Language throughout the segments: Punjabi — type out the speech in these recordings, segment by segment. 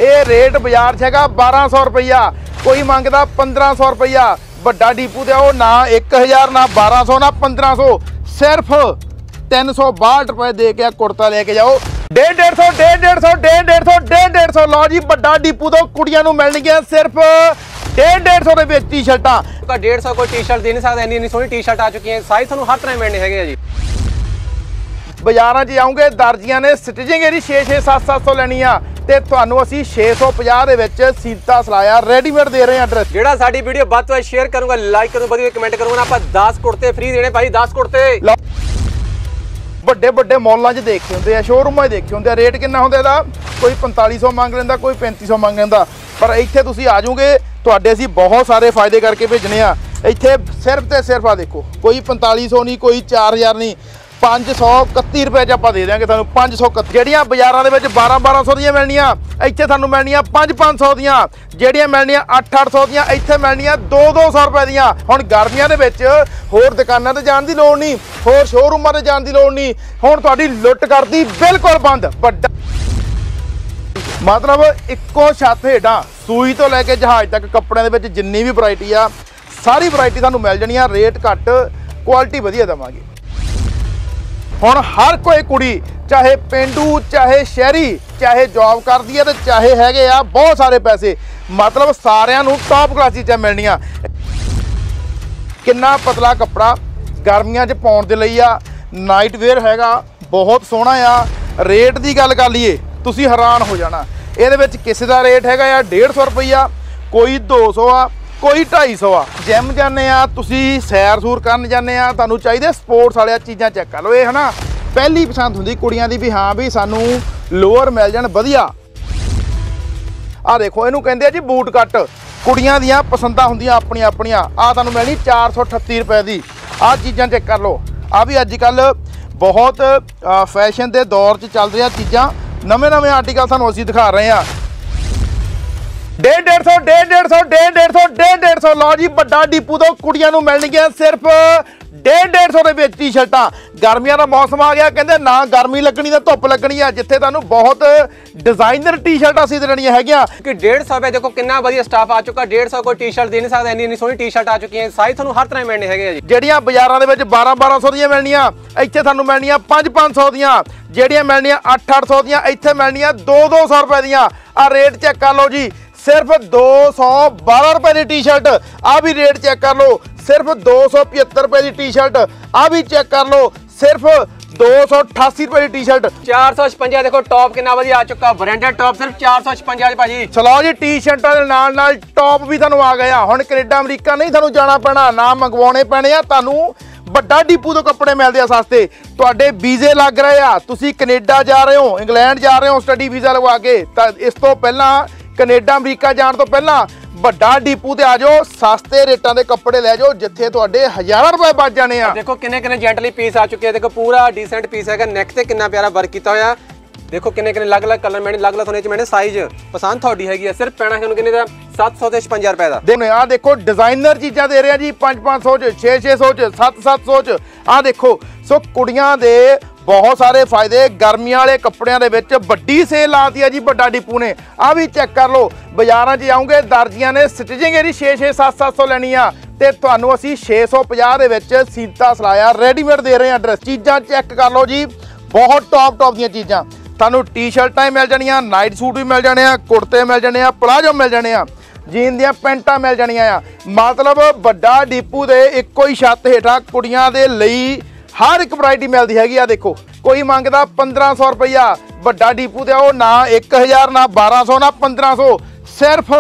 ਇਹ ਰੇਟ ਬਾਜ਼ਾਰ 'ਚ ਹੈਗਾ 1200 रुपया, कोई मंगदा 1500 रुपया। ਵੱਡਾ ਡੀਪੂ ਤੇ ਉਹ ना 1000 ना 1200 ना 1500, सिर्फ 362 रुपए दे के कुर्ता लेके जाओ। 150 150 लो जी, ਵੱਡਾ ਡੀਪੂ ਤੋਂ ਕੁੜੀਆਂ ਨੂੰ ਮਿਲਣਗੀਆਂ ਸਿਰਫ 150 ਦੇ ਵਿੱਚ ਟੀ-ਸ਼ਰਟਾਂ। 150 कोई टी-शर्ट दे नहीं सकता, इन्नी सोहनी टी-शर्ट आ चुकी है, साइज ਤੁਹਾਨੂੰ हर तरह मिलने हैगे जी। ਬਾਜ਼ਾਰਾਂ 'ਚ ਆਉਂਗੇ ਦਰਜੀਆਂ ਨੇ ਸਟਿਚਿੰਗ ਇਹਦੀ 6-6 7-700 ਲੈਣੀ ਆ ਤੇ ਤੁਹਾਨੂੰ ਅਸੀਂ 650 ਦੇ ਵਿੱਚ ਸੀਤਾ ਸਲਾਇਆ ਰੈਡੀਮੇਡ ਦੇ ਰਹੇ ਹਾਂ। ਐਡਰੈਸ ਜਿਹੜਾ ਸਾਡੀ ਵੀਡੀਓ ਵੱਧ ਤੋਂ ਵੱਧ ਸ਼ੇਅਰ ਕਰੂੰਗਾ, ਲਾਈਕ ਕਰੂੰਗਾ, ਵਧੀਆ ਕਮੈਂਟ ਕਰੂੰਗਾ ਨਾ, ਆਪਾਂ 10 ਕੁੜਤੇ ਫ੍ਰੀ ਦੇਣੇ ਭਾਈ, 10 ਕੁੜਤੇ। ਵੱਡੇ ਵੱਡੇ ਮਾਲਾਂ 'ਚ ਦੇਖੇ ਹੁੰਦੇ ਆ, ਸ਼ੋਰੂਮਾਂ 'ਚ ਦੇਖੇ ਹੁੰਦੇ ਆ, ਰੇਟ ਕਿੰਨਾ ਹੁੰਦਾ ਇਹਦਾ, ਕੋਈ 4500 ਮੰਗ ਲੈਂਦਾ, ਕੋਈ 3500 ਮੰਗ ਲੈਂਦਾ, ਪਰ ਇੱਥੇ ਤੁਸੀਂ ਆ ਜਾਓਗੇ ਤੁਹਾਡੇ ਅਸੀਂ ਬਹੁਤ ਸਾਰੇ ਫਾਇਦੇ ਕਰਕੇ ਭੇਜਣੇ ਆ। ਇੱਥੇ ਸਿਰਫ ਤੇ ਸਿਰਫ ਆ ਦੇਖੋ, ਕੋਈ 4500 ਨਹੀਂ, ਕੋਈ 4000 ਨਹੀਂ, 531 रुपए च ਆਪਾਂ ਦੇ ਦਿਆਂਗੇ ਤੁਹਾਨੂੰ। 531 ਜਿਹੜੀਆਂ ਬਾਜ਼ਾਰਾਂ ਦੇ ਵਿੱਚ 1200 ਦੀਆਂ ਮਿਲਣੀਆਂ, ਇੱਥੇ ਤੁਹਾਨੂੰ ਮਿਲਣੀਆਂ 500 ਦੀਆਂ। ਜਿਹੜੀਆਂ ਮਿਲਣੀਆਂ 800 ਦੀਆਂ, ਇੱਥੇ ਮਿਲਣੀਆਂ 200 रुपए ਦੀਆਂ। ਹੁਣ ਗਰਮੀਆਂ ਦੇ ਵਿੱਚ ਹੋਰ ਦੁਕਾਨਾਂ ਤੇ ਜਾਣ ਦੀ ਲੋੜ ਨਹੀਂ, ਹੋਰ ਸ਼ੋਰੂਮਾਂ ਤੇ ਜਾਣ ਦੀ ਲੋੜ ਨਹੀਂ, ਹੁਣ ਤੁਹਾਡੀ ਲੁੱਟ ਕਰਦੀ ਬਿਲਕੁਲ ਬੰਦ। ਵੱਡਾ ਮਤਲਬ ਇੱਕੋ ਛੱਤ ਹੇਠਾਂ ਸੂਈ ਤੋਂ ਲੈ ਕੇ ਜਹਾਜ਼ ਤੱਕ ਕੱਪੜਿਆਂ ਦੇ ਵਿੱਚ ਜਿੰਨੀ ਵੀ ਵੈਰਾਈਟੀ ਆ, ਸਾਰੀ ਵੈਰਾਈਟੀ ਤੁਹਾਨੂੰ ਮਿਲ ਜਾਣੀ ਆ। ਰੇਟ ਘੱਟ, ਕੁਆਲਿਟੀ ਵਧੀਆ ਦੇਵਾਂਗੇ। ਹੁਣ ਹਰ ਕੋਈ ਕੁੜੀ ਚਾਹੇ ਪਿੰਡੂ ਚਾਹੇ ਸ਼ਹਿਰੀ, ਚਾਹੇ ਜੌਬ ਕਰਦੀ ਹੈ ਤੇ ਚਾਹੇ ਹੈਗੇ ਆ ਬਹੁਤ ਸਾਰੇ ਪੈਸੇ, ਮਤਲਬ ਸਾਰਿਆਂ ਨੂੰ ਟੌਪ ਕਲਾਸ ਚੀਜ਼ਾਂ ਮਿਲਣੀਆਂ। ਕਿੰਨਾ ਪਤਲਾ ਕੱਪੜਾ ਗਰਮੀਆਂ 'ਚ ਪਾਉਣ ਦੇ ਲਈ ਆ, ਨਾਈਟ ਵੇਅਰ ਹੈਗਾ, ਬਹੁਤ ਸੋਹਣਾ ਆ। ਰੇਟ ਦੀ ਗੱਲ ਕਰ ਲਈਏ ਤੁਸੀਂ ਹੈਰਾਨ ਹੋ ਜਾਣਾ। ਇਹਦੇ ਵਿੱਚ ਕਿਸੇ ਦਾ ਰੇਟ ਹੈਗਾ ਆ 150 रुपया, ਕੋਈ 200 ਆ, ਕੋਈ 250 ਆ। ਜਿਮ ਜਾਂਦੇ ਆ ਤੁਸੀਂ, ਸੈਰ ਸੂਰ ਕਰਨ ਜਾਂਦੇ ਆ, ਤੁਹਾਨੂੰ ਚਾਹੀਦੇ ਸਪੋਰਟਸ ਵਾਲੀਆਂ ਚੀਜ਼ਾਂ ਚੈੱਕ ਕਰ ਲਓ। ਇਹ ਹੈ ਨਾ ਪਹਿਲੀ ਪਸੰਦ ਹੁੰਦੀ ਕੁੜੀਆਂ ਦੀ ਵੀ ਹਾਂ ਵੀ ਸਾਨੂੰ ਲੋਅਰ ਮਿਲ ਜਾਣ ਵਧੀਆ। ਆ ਦੇਖੋ ਇਹਨੂੰ ਕਹਿੰਦੇ ਆ ਜੀ ਬੂਟ ਕੱਟ। ਕੁੜੀਆਂ ਦੀਆਂ ਪਸੰਦਾਂ ਹੁੰਦੀਆਂ ਆਪਣੀਆਂ ਆਪਣੀਆਂ। ਆ ਤੁਹਾਨੂੰ ਮਿਲਣੀ 438 रुपए ਦੀ। ਆਹ ਚੀਜ਼ਾਂ ਚੈੱਕ ਕਰ ਲਓ। ਆ ਵੀ ਅੱਜ ਕੱਲ੍ਹ ਬਹੁਤ ਫੈਸ਼ਨ ਦੇ ਦੌਰ 'ਚ ਚੱਲ ਰਹੀਆਂ ਚੀਜ਼ਾਂ, ਨਵੇਂ ਆਰਟੀਕਲ ਤੁਹਾਨੂੰ ਅਸੀਂ ਦਿਖਾ ਰਹੇ ਹਾਂ। 150 ਲਓ ਜੀ, ਵੱਡਾ ਡੀਪੂ ਤੋਂ ਕੁੜੀਆਂ ਨੂੰ ਮਿਲਣਗੀਆਂ ਸਿਰਫ 150 ਦੇ ਵਿੱਚ ਟੀ-ਸ਼ਰਟਾਂ। ਗਰਮੀਆਂ ਦਾ ਮੌਸਮ ਆ ਗਿਆ, ਕਹਿੰਦੇ ਨਾ ਗਰਮੀ ਲੱਗਣੀ ਤਾਂ ਧੁੱਪ ਲੱਗਣੀ ਆ, ਜਿੱਥੇ ਤੁਹਾਨੂੰ ਬਹੁਤ ਡਿਜ਼ਾਈਨਰ ਟੀ-ਸ਼ਰਟਾਂ ਅਸੀਂ ਦੇਣੀਆਂ ਹੈਗੀਆਂ। ਕਿ 150 ਰੁਪਏ ਦੇਖੋ ਕਿੰਨਾ ਵਧੀਆ ਸਟਾਫ ਆ ਚੁੱਕਾ। 150 ਕੋਈ ਟੀ-ਸ਼ਰਟ ਦੇ ਨਹੀਂ ਸਕਦਾ, ਇੰਨੀ ਸੋਹਣੀ ਟੀ-ਸ਼ਰਟ ਆ ਚੁੱਕੀ ਹੈ, ਸਾਈਜ਼ ਤੁਹਾਨੂੰ ਹਰ ਤਰ੍ਹਾਂ ਮਿਲਣੇ ਹੈਗੇ ਜੀ। ਜਿਹੜੀਆਂ ਬਾਜ਼ਾਰਾਂ ਦੇ ਵਿੱਚ 1200 ਦੀਆਂ ਮਿਲਣੀਆਂ, ਇੱਥੇ ਤੁਹਾਨੂੰ ਮਿਲਣੀਆਂ 500 ਦੀਆਂ। ਜਿਹੜੀਆਂ ਮਿਲਣੀਆਂ 800 ਦੀਆਂ, ਇੱਥੇ ਮਿਲਣੀਆਂ 200 रुपए ਦੀਆਂ। ਆ ਰੇਟ ਚੈੱਕ ਕਰ ਲਓ ਜੀ, सिर्फ 212 रुपए की टी-शर्ट। आ भी रेट चेक कर लो, सिर्फ 275 रुपए की टी-शर्ट। आ भी चेक कर लो, सिर्फ 288 रुपए की टी-शर्ट। 456 देखो टॉप कितना बढ़िया आ चुका, ब्रांडेड टॉप सिर्फ 456 भाजी। चलो जी, टी-शर्टां दे नाल टॉप भी तुहानूं आ गया। हुण कनेडा अमरीका नहीं तुहानूं जाना पैना, ना मंगवाने पैणे आ, तुहानूं ਵੱਡਾ ਡੀਪੂ ਤੋਂ ਕੱਪੜੇ ਮਿਲਦੇ ਆ ਸਸਤੇ। ਤੁਹਾਡੇ ਵੀਜ਼ੇ ਲੱਗ ਰਹੇ ਆ, ਤੁਸੀਂ ਕੈਨੇਡਾ ਜਾ ਰਹੇ ਹੋ, ਇੰਗਲੈਂਡ ਜਾ ਰਹੇ ਹੋ ਸਟੱਡੀ ਵੀਜ਼ਾ ਲਗਵਾ ਕੇ, ਤਾਂ ਇਸ ਤੋਂ ਪਹਿਲਾਂ ਕੈਨੇਡਾ ਅਮਰੀਕਾ ਜਾਣ ਤੋਂ ਪਹਿਲਾਂ ਵੱਡਾ ਡੀਪੂ ਤੇ ਆ ਜਾਓ, ਸਸਤੇ ਰੇਟਾਂ ਦੇ ਕੱਪੜੇ ਲੈ ਜਾਓ, ਜਿੱਥੇ ਤੁਹਾਡੇ ਹਜ਼ਾਰਾਂ ਰੁਪਏ ਬਚ ਜਾਣੇ ਆ। ਦੇਖੋ ਕਿੰਨੇ ਜੈਂਟਲੀ ਪੀਸ ਆ ਚੁੱਕੇ ਆ। ਦੇਖੋ ਪੂਰਾ ਡੀਸੈਂਟ ਪੀਸ ਹੈਗਾ, ਨੈਕ ਤੇ ਕਿੰਨਾ ਪਿਆਰਾ ਵਰਕ ਕੀਤਾ ਹੋਇਆ। देखो किन्ने अलग-अलग कलर मैंने अलग-अलग थोने मैंने साइज पसंद थोड़ी हैगी है। सिर्फ पैना है किन्ने दा 756 रुपए दा। देखो आ देखो डिजाइनर चीज़ां दे रहे हैं जी 500 च 600 च 700 च। आ देखो सो कुड़ियां दे बहुत सारे फायदे। गर्मियां वाले कपड़ियां दे विच वड्डी सेल लाती है जी बड़ा डिपू ने। आ भी चेक कर लो, बाजारां 'च आऊंगे दर्जियां ने स्टिचिंग इहदी 6-6 700 लैनी आ ते तुहानूं असीं 650 दे विच सीता सलाया रेडीमेड दे रहे हैं। ड्रेस चीज़ां चेक कर लो जी, बहुत टॉप ਦੀਆਂ ਚੀਜ਼ਾਂ। ਤੁਹਾਨੂੰ ਟੀ-ਸ਼ਰਟਾਂ ਹੀ ਮਿਲ ਜਾਣੀਆਂ, ਨਾਈਟ ਸੂਟ ਵੀ ਮਿਲ ਜਾਣੇ ਆ, ਕੁੜਤੇ ਮਿਲ ਜਾਣੇ ਆ, ਪਲਾਜੋ ਮਿਲ ਜਾਣੇ ਆ, ਜੀਨ ਦੀਆਂ ਪੈਂਟਾਂ ਮਿਲ ਜਾਣੀਆਂ ਆ। ਮਤਲਬ ਵੱਡਾ ਡੀਪੂ ਦੇ ਇੱਕੋ ਹੀ ਛੱਤ ਹੇਠਾਂ ਕੁੜੀਆਂ ਦੇ ਲਈ ਹਰ ਇੱਕ ਵੈਰਾਈਟੀ ਮਿਲਦੀ ਹੈਗੀ ਆ। ਦੇਖੋ ਕੋਈ ਮੰਗਦਾ 1500 ਰੁਪਈਆ, ਵੱਡਾ ਡੀਪੂ ਤੇ ਉਹ ਨਾ 1000 ਨਾ 1200 ਨਾ 1500, ਸਿਰਫ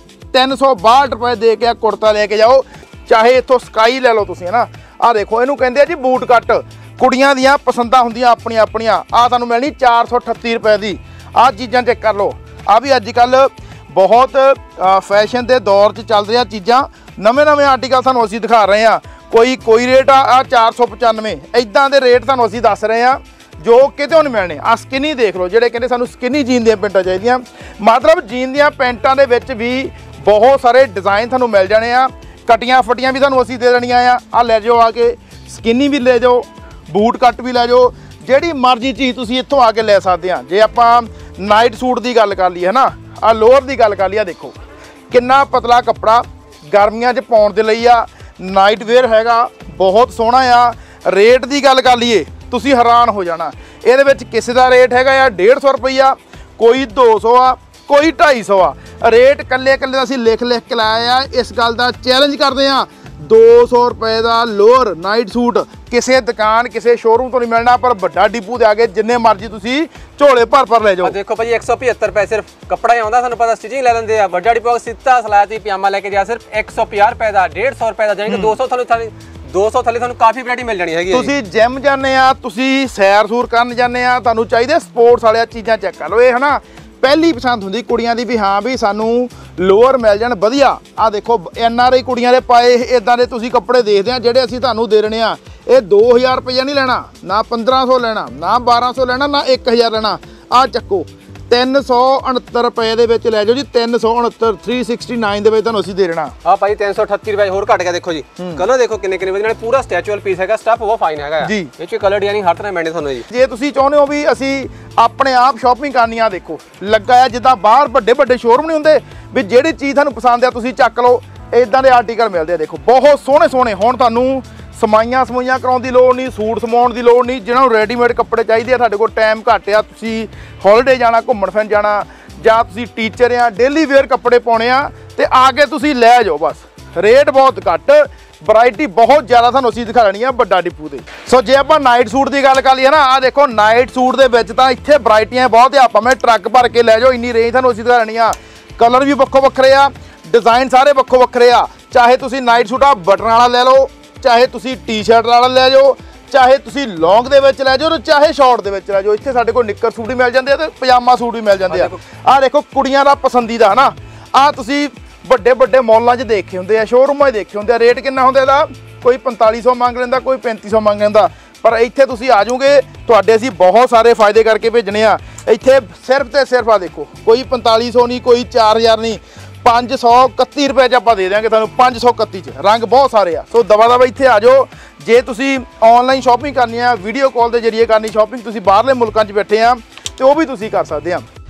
362 ਰੁਪਏ ਦੇ ਕੇ ਕੁੜਤਾ ਲੈ ਕੇ ਜਾਓ। ਚਾਹੇ ਇੱਥੋਂ ਸਕਾਈ ਲੈ ਲਓ ਤੁਸੀਂ, ਹੈ ਨਾ। ਆ ਦੇਖੋ ਇਹਨੂੰ ਕਹਿੰਦੇ ਆ ਜੀ ਬੂਟ ਕੱਟ। ਕੁੜੀਆਂ ਦੀਆਂ ਪਸੰਦਾਂ ਹੁੰਦੀਆਂ ਆਪਣੀਆਂ ਆਪਣੀਆਂ। ਆ ਤੁਹਾਨੂੰ ਮਿਲਣੀ 438 ਰੁਪਏ ਦੀ। ਆਹ ਚੀਜ਼ਾਂ ਚੈੱਕ ਕਰ ਲਓ। ਆ ਵੀ ਅੱਜ ਕੱਲ੍ਹ ਬਹੁਤ ਫੈਸ਼ਨ ਦੇ ਦੌਰ 'ਚ ਚੱਲ ਰਹੀਆਂ ਚੀਜ਼ਾਂ। ਨਵੇਂ ਆਰਟੀਕਲ ਤੁਹਾਨੂੰ ਅਸੀਂ ਦਿਖਾ ਰਹੇ ਹਾਂ। ਕੋਈ ਰੇਟ ਆ 495, ਇੱਦਾਂ ਦੇ ਰੇਟ ਤੁਹਾਨੂੰ ਅਸੀਂ ਦੱਸ ਰਹੇ ਹਾਂ ਜੋ ਕਿਤੇ ਨਹੀਂ ਮਿਲਣੇ। ਆ ਸਕਿਨੀ ਦੇਖ ਲਓ, ਜਿਹੜੇ ਕਹਿੰਦੇ ਸਾਨੂੰ ਸਕਿਨੀ ਜੀਨ ਦੀਆਂ ਪੈਂਟਾਂ ਚਾਹੀਦੀਆਂ। ਮਤਲਬ ਜੀਨ ਦੀਆਂ ਪੈਂਟਾਂ ਦੇ ਵਿੱਚ ਵੀ ਬਹੁਤ ਸਾਰੇ ਡਿਜ਼ਾਈਨ ਤੁਹਾਨੂੰ ਮਿਲ ਜਾਣੇ ਆ। ਕਟੀਆਂ ਫਟੀਆਂ ਵੀ ਤੁਹਾਨੂੰ ਅਸੀਂ ਦੇ ਦੇਣੀਆਂ ਆ। ਆ ਲੈ ਜਾਓ, ਆ ਕੇ ਸਕਿਨੀ ਵੀ ਲੈ ਜਾਓ, ਬੂਟ ਕੱਟ ਵੀ ਲੈ ਜਾਓ, ਜਿਹੜੀ ਮਰਜ਼ੀ ਚੀਜ਼ ਤੁਸੀਂ ਇੱਥੋਂ ਆ ਕੇ ਲੈ ਸਕਦੇ ਆ। ਜੇ ਆਪਾਂ ਨਾਈਟ ਸੂਟ ਦੀ ਗੱਲ ਕਰ ਲਈਏ ਹਨਾ, ਆ ਲੋਅਰ ਦੀ ਗੱਲ ਕਰ ਲਈਏ, ਦੇਖੋ ਕਿੰਨਾ ਪਤਲਾ ਕੱਪੜਾ ਗਰਮੀਆਂ 'ਚ ਪਾਉਣ ਦੇ ਲਈ ਆ। ਨਾਈਟ ਵੇਅਰ ਹੈਗਾ, ਬਹੁਤ ਸੋਹਣਾ ਆ। ਰੇਟ ਦੀ ਗੱਲ ਕਰ ਲਈਏ ਤੁਸੀਂ ਹੈਰਾਨ ਹੋ ਜਾਣਾ। ਇਹਦੇ ਵਿੱਚ ਕਿਸੇ ਦਾ ਰੇਟ ਹੈਗਾ ਆ 150 ਰੁਪਈਆ, ਕੋਈ 200 ਆ, ਕੋਈ 250 ਆ। ਰੇਟ ਕੱਲੇ ਕੱਲੇ ਦਾ ਅਸੀਂ ਲਿਖ ਕੇ ਲਾਇਆ ਆ। ਇਸ ਗੱਲ ਦਾ ਚੈਲੰਜ ਕਰਦੇ ਆ, 200 ਰੁਪਏ ਦਾ ਲੋਅਰ ਨਾਈਟ ਸੂਟ ਕਿਸੇ ਦੁਕਾਨ ਕਿਸੇ ਸ਼ੋਰੂਮ ਤੋਂ ਨਹੀਂ ਮਿਲਣਾ, ਪਰ ਵੱਡਾ ਡਿਪੂ ਦੇ ਆਗੇ ਜਿੰਨੇ ਮਰਜ਼ੀ ਤੁਸੀਂ ਝੋਲੇ ਭਰ ਲੈ ਜਾਓ। ਦੇਖੋ ਭਾਜੀ 175 ਰੁਪਏ ਸਿਰਫ ਕੱਪੜਾ ਹੀ ਆਉਂਦਾ, ਤੁਹਾਨੂੰ ਪਤਾ ਸਟਿਚਿੰਗ ਲੈ ਲੈਂਦੇ ਆ। ਵੱਡਾ ਡਿਪੂ ਸਿੱਧਾ ਸਲਾਤੀ ਪਜਾਮਾ ਲੈ ਕੇ ਜਾ ਸਿਰਫ 150 ਰੁਪਏ ਦਾ, 150 ਰੁਪਏ ਦਾ, ਜਾਨੀ ਕਿ 200 ਥੱਲੇ ਤੁਹਾਨੂੰ ਕਾਫੀ ਵੈਰਾਈਟੀ ਮਿਲ ਜਾਣੀ ਹੈਗੀ। ਤੁਸੀਂ ਜਿਮ ਜਾਂਦੇ ਆ, ਤੁਸੀਂ ਸੈਰ ਸੂਰ ਕਰਨ ਜਾਂਦੇ ਆ, ਤੁਹਾਨੂੰ ਚਾਹੀਦੇ ਸਪੋਰਟਸ ਵਾਲੀਆਂ ਚੀਜ਼ਾਂ ਚੈੱਕ ਕਰ ਲਓ। ਇਹ ਹਨਾ ਪਹਿਲੀ ਪਸੰਦ ਹੁੰਦੀ ਕੁੜੀਆਂ ਦੀ ਵੀ ਹਾਂ ਵੀ ਸਾਨੂੰ ਲੋਅਰ ਮਿਲ ਜਾਣ ਵਧੀਆ। ਆ ਦੇਖੋ NRI ਕੁੜੀਆਂ ਦੇ ਪਾਏ ਇਦਾਂ ਦੇ ਤੁਸੀਂ ਕੱਪੜੇ ਦੇਖਦੇ ਆ, ਜਿਹੜੇ ਅਸੀਂ ਤੁਹਾਨੂੰ ਦੇ ਰਹੇ ਆ। ਇਹ 2000 ਰੁਪਏ ਨਹੀਂ ਲੈਣਾ, ਨਾ 1500 ਲੈਣਾ, ਨਾ 1200 ਲੈਣਾ, ਨਾ 1000 ਲੈਣਾ। ਆ ਚੱਕੋ 369 ਰੁਪਏ ਦੇ ਵਿੱਚ ਲੈ ਜਾਓ ਜੀ। 369 369 ਦੇ ਵਿੱਚ ਤੁਹਾਨੂੰ ਅਸੀਂ ਦੇ ਦੇਣਾ। ਆ ਭਾਈ 338 ਰੁਪਏ ਹੋਰ ਘਟ ਗਿਆ। ਦੇਖੋ ਜੀ ਕਲਰ ਦੇਖੋ ਕਿੰਨੇ ਵਧੀਆ, ਨਾਲ ਪੂਰਾ ਸਟੈਚੂਅਲ ਪੀਸ ਹੈਗਾ। ਸਟਫ ਬਹੁਤ ਫਾਈਨ ਹੈਗਾ ਜੀ। ਇਹ ਚ ਕਲਰ ਡਿਜ਼ਾਈਨਿੰਗ ਹਰ ਤਰ੍ਹਾਂ ਮਿਲਣੀ ਤੁਹਾਨੂੰ ਜੀ। ਜੇ ਤੁਸੀਂ ਚਾਹੁੰਦੇ ਹੋ ਵੀ ਅਸੀਂ ਆਪਣੇ ਆਪ ਸ਼ਾਪਿੰਗ ਕਰਨੀ ਆ, ਦੇਖੋ ਲੱਗਾ ਆ ਜਿੱਦਾਂ ਬਾਹਰ ਵੱਡੇ ਸ਼ੋਰੂਮ ਨਹੀਂ ਹੁੰਦੇ ਵੀ ਜਿਹੜੀ ਚੀਜ਼ ਤੁਹਾਨੂੰ ਪਸੰਦ ਆ ਤੁਸੀਂ ਚੱਕ ਲਓ, ਇਦਾਂ ਦੇ ਆਰਟੀਕਲ ਮਿਲਦੇ ਆ। ਦੇਖੋ ਬਹੁਤ ਸੋਹਣੇ ਹੁਣ ਤੁਹਾਨੂੰ ਸਮਾਈਆਂ ਕਰਾਉਣ ਦੀ ਲੋੜ ਨਹੀਂ, ਸੂਟ ਸਮਾਉਣ ਦੀ ਲੋੜ ਨਹੀਂ। ਜਿਹਨਾਂ ਨੂੰ ਰੈਡੀਮੇਡ ਕੱਪੜੇ ਚਾਹੀਦੇ ਆ, ਤੁਹਾਡੇ ਕੋਲ ਟਾਈਮ ਘੱਟ ਆ, ਤੁਸੀਂ ਹੌਲੀਡੇ ਜਾਣਾ, ਘੁੰਮਣ ਫਿਰਨ ਜਾਣਾ, ਜਾਂ ਤੁਸੀਂ ਟੀਚਰ ਆ, ਡੇਲੀ ਵੇਅਰ ਕੱਪੜੇ ਪਾਉਣੇ ਆ, ਤੇ ਆ ਕੇ ਤੁਸੀਂ ਲੈ ਜਾਓ ਬਸ। ਰੇਟ ਬਹੁਤ ਘੱਟ, ਵੈਰਾਈਟੀ ਬਹੁਤ ਜ਼ਿਆਦਾ ਤੁਹਾਨੂੰ ਅਸੀਂ ਦਿਖਾ ਲੈਣੀ ਆ ਵੱਡਾ ਡਿਪੂ ਤੇ। ਸੋ ਜੇ ਆਪਾਂ ਨਾਈਟ ਸੂਟ ਦੀ ਗੱਲ ਕਰ ਲਈਏ ਨਾ, ਆ ਦੇਖੋ ਨਾਈਟ ਸੂਟ ਦੇ ਵਿੱਚ ਤਾਂ ਇੱਥੇ ਵੈਰਾਈਟੀਆਂ ਬਹੁਤ ਆ, ਭਾਵੇਂ ਟਰੱਕ ਭਰ ਕੇ ਲੈ ਜਾਓ, ਇੰਨੀ ਰੇਂਜ ਤੁਹਾਨੂੰ ਅਸੀਂ ਦਿਖਾ ਲੈਣੀ ਆ। ਕਲਰ ਵੀ ਵੱਖੋ ਵੱਖਰੇ ਆ, ਡਿਜ਼ਾਈਨ ਸਾਰੇ ਵੱਖੋ ਵੱਖਰੇ ਆ। ਚਾਹੇ ਤੁਸੀਂ ਨਾਈਟ ਸੂਟ ਆ ਬਟਨ ਵਾਲਾ ਲੈ ਲਓ, ਚਾਹੇ ਤੁਸੀਂ ਟੀ-ਸ਼ਰਟ ਵਾਲਾ ਲੈ ਜਾਓ, ਚਾਹੇ ਤੁਸੀਂ ਲੌਂਗ ਦੇ ਵਿੱਚ ਲੈ ਜਾਓ, ਤੇ ਚਾਹੇ ਸ਼ਾਰਟ ਦੇ ਵਿੱਚ ਲੈ ਜਾਓ। ਇੱਥੇ ਸਾਡੇ ਕੋਲ ਨਿੱਕਰ ਸੂਟ ਵੀ ਮਿਲ ਜਾਂਦੇ ਆ ਤੇ ਪਜਾਮਾ ਸੂਟ ਵੀ ਮਿਲ ਜਾਂਦੇ ਆ। ਆਹ ਦੇਖੋ ਕੁੜੀਆਂ ਦਾ ਪਸੰਦੀਦਾ ਹਨਾ, ਆਹ ਤੁਸੀਂ ਵੱਡੇ ਮਾਲਾਂ 'ਚ ਦੇਖੇ ਹੁੰਦੇ ਆ, ਸ਼ੋਰੂਮਾਂ 'ਚ ਦੇਖੇ ਹੁੰਦੇ ਆ। ਰੇਟ ਕਿੰਨਾ ਹੁੰਦਾ ਇਹਦਾ? ਕੋਈ 4500 ਮੰਗ ਲੈਂਦਾ, ਕੋਈ 3500 ਮੰਗ ਲੈਂਦਾ। ਪਰ ਇੱਥੇ ਤੁਸੀਂ ਆ ਜਾਓਗੇ, ਤੁਹਾਡੇ ਅਸੀਂ ਬਹੁਤ ਸਾਰੇ ਫਾਇਦੇ ਕਰਕੇ ਭੇਜਣੇ ਆ। ਇੱਥੇ ਸਿਰਫ ਤੇ ਸਿਰਫ ਆ ਦੇਖੋ, ਕੋਈ 4500 ਨਹੀਂ, ਕੋਈ 4000 ਨਹੀਂ, 531 ਰੁਪਏ 'ਚ ਆਪਾਂ ਦੇ ਦਿਆਂਗੇ ਤੁਹਾਨੂੰ। 531 'ਚ ਰੰਗ ਬਹੁਤ ਸਾਰੇ ਆ। ਸੋ ਦਵਾ ਇੱਥੇ ਆ ਜਾਓ। ਜੇ ਤੁਸੀਂ ਆਨਲਾਈਨ ਸ਼ਾਪਿੰਗ ਕਰਨੀ ਆ, ਵੀਡੀਓ ਕਾਲ ਦੇ ਜ਼ਰੀਏ ਕਰਨੀ ਸ਼ਾਪਿੰਗ, ਤੁਸੀਂ ਬਾਹਰਲੇ ਮੁਲਕਾਂ 'ਚ ਬੈਠੇ ਆ, ਤੇ ਉਹ ਵੀ ਤੁਸੀਂ ਕਰ ਸਕਦੇ ਆ।